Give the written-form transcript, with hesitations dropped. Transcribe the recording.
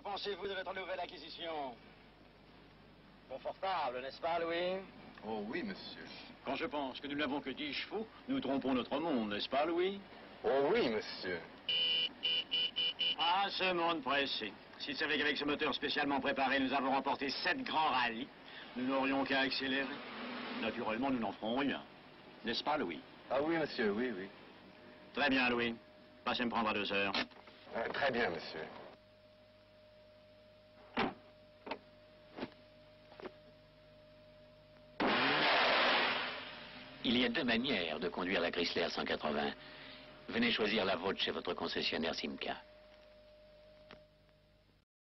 pensez-vous de votre nouvelle acquisition? Confortable, n'est-ce pas, Louis? Oh oui, monsieur. Quand je pense que nous n'avons que 10 chevaux, nous trompons notre monde, n'est-ce pas, Louis? Oh oui, monsieur. Ah, ce monde pressé. S'il savait qu'avec ce moteur spécialement préparé, nous avons remporté 7 grands rallyes, nous n'aurions qu'à accélérer. Naturellement, nous n'en ferons rien. N'est-ce pas, Louis? Ah oui, monsieur, oui, oui. Très bien, Louis. Passez me prendre à 2 heures. Très bien, monsieur. Il y a 2 manières de conduire la Chrysler 180. Venez choisir la vôtre chez votre concessionnaire Simca.